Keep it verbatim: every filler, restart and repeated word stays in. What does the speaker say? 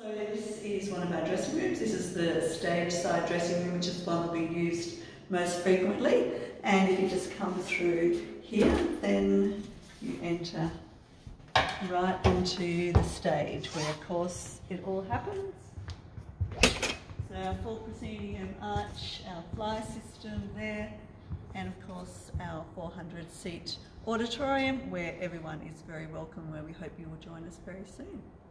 So this is one of our dressing rooms. This is the stage side dressing room, which is one that we used most frequently. And if you just come through here, then you enter right into the stage where, of course, it all happens. So our full proscenium arch, our fly system there, and of course our four hundred seat auditorium where everyone is very welcome, where we hope you will join us very soon.